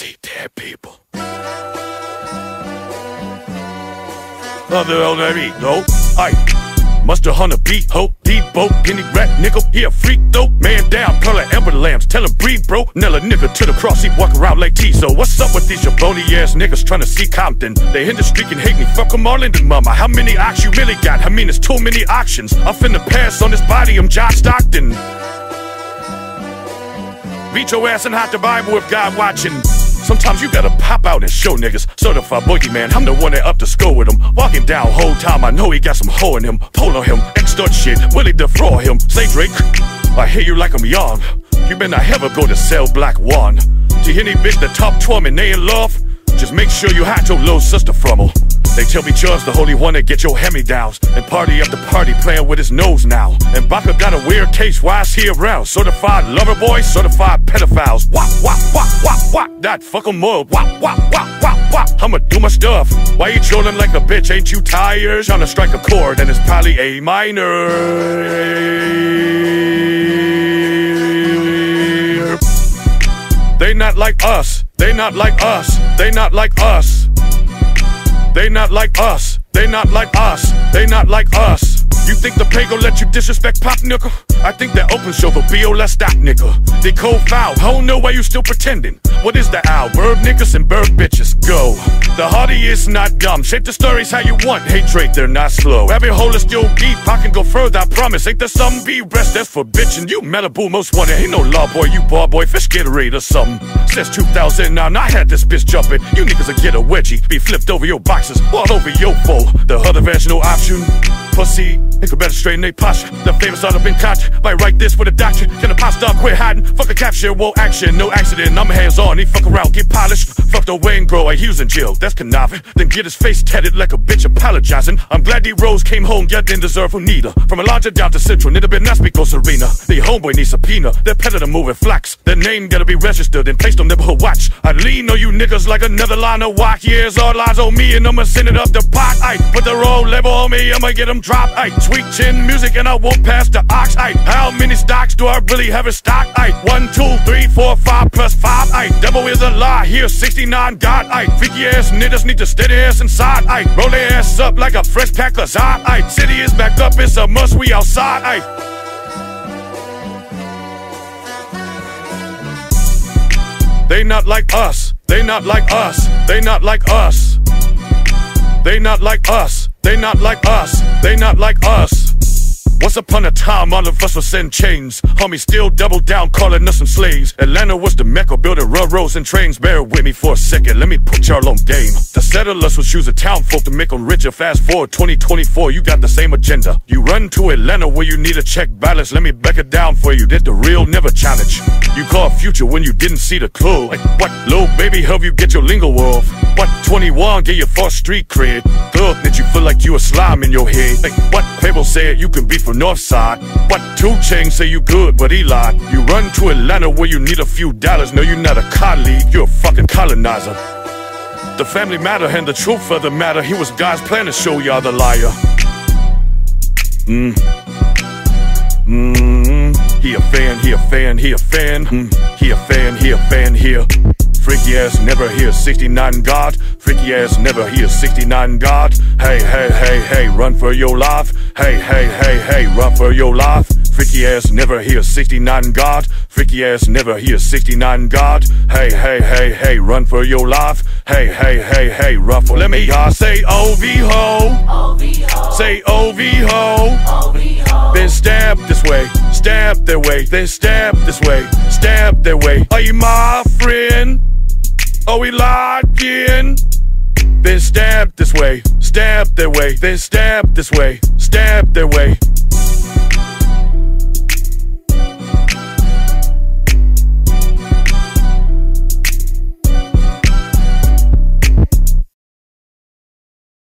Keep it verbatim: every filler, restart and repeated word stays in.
see dead people. Other on me, no, I must have hunter beat, hope, deep boat, guinea rat, nickel, he a freak though. Man down, color amber lamps, tell him breathe bro. Nella nigga to the cross, he walk around like Tizo. What's up with these jabroni ass niggas trying to see Compton? They hit the streak and hate me, fuck them all in the mama. How many ox you really got? I mean it's too many auctions. I'm finna pass on this body, I'm John Stockton. Beat your ass and hide the Bible if God watching. Sometimes you gotta pop out and show niggas. Certified boogeyman, I'm the one that up to school with him. Walking down whole time, I know he got some hoe in him. Pull on him, extort shit, Willie defraud him. Say Drake, I hear you like I'm young. You better not ever go to sell black one. To any bitch that top twelve and they in love, just make sure you hide your little sister from her. They tell me Judge the holy one that get your hand-me-downs, and party after party playing with his nose now. And Baka got a weird case, why is he around? Certified lover boys, certified pedophiles. Wop, wop, wop, wop, wop, that fuck 'em up. Wop, wop, wop, wop, wop, I'ma do my stuff. Why you trolling like a bitch, ain't you tired? Trying to strike a chord and it's probably A minor. They not like us, they not like us, they not like us. They not like us, they not like us, they not like us. You think the pay gon' let you disrespect Pop, nigga? I think that open show for B O, let's stop, nigga. They cold foul, I don't know why you still pretending. What is the owl? Bird niggas and bird bitches, go. The hardy is not dumb, shape the stories how you want. Hatred, they're not slow. Rabbit hole is still deep, I can go further, I promise. Ain't there some be rest, that's for bitchin'. You Malibu most wanted, ain't no law boy, you bar boy, fish Gatorade or something. Since two thousand nine, I had this bitch jumping. You niggas will get a wedgie, be flipped over your boxes, all over your foe. The other vaginal option, pussy, they could better straighten they posture. The famous ought have been caught. Might write this for the doctor. Can a pop star quit hiding? Fuck a capture, whoa action, no accident. I'm hands on, he fuck around, get polished. Fuck the Wayne grower, he was in jail, that's conniving. Then get his face tatted like a bitch apologizing. I'm glad D Rose came home, yet didn't deserve who neither. From a larger down to central, need a bit not speak on Serena. The homeboy needs subpoena, their predator moving flocks. Their name gotta be registered and placed on neighborhood watch. I lean on you niggas like another line of walk. Years all lies on me and I'ma send it up the pot. I put the roll label on me, I'ma get them dropped. I sweet chin music and I won't pass the ox. I how many stocks do I really have in stock? I one, two, three, four, five plus five. I devil is a lie, here sixty-nine God. I freaky ass niggas need to steady ass inside. I roll their ass up like a fresh pack of Zod. I city is back up, it's a must, we outside. I they not like us, they not like us, they not like us. They not like us, they not like us, they not like us. Once upon a time, all of us were send chains. Homies still double down, calling us some slaves. Atlanta was the mecca, building railroads and trains. Bear with me for a second, let me put y'all on game. The settlers would choose a town folk to make them richer. Fast forward twenty twenty-four, you got the same agenda. You run to Atlanta where you need a check balance. Let me back it down for you, that's the real never challenge. You call future when you didn't see the clue. Like what, little baby, help you get your lingo off. What, twenty-one, get your first street cred. Thug that you feel like you a slime in your head. Like what, people said you can be from North Side. What, two chains say you good, but he lied. You run to Atlanta where you need a few dollars. No, you're not a colleague, you're a fucking colonizer. The family matter and the truth of the matter. He was God's plan to show y'all the liar. Mm. Mm. He a fan, he a fan, he a fan. Mm. He a fan, he a fan here. Freaky ass never hear sixty-nine God. Freaky ass never hear sixty-nine God. Hey, hey, hey, hey, run for your life. Hey, hey, hey, hey, run for your life. Freaky ass never hear sixty-nine God. Freaky ass never hear sixty-nine God. Hey, hey, hey, hey, run for your life. Hey, hey, hey, hey, run for. Let me y'all say O V ho. Say O V ho. Then stab this way, stab their way, then stab this way, stab their way. Are you my friend? Are we locked in? Then stab this way, stab their way, then stab this way, stab their way.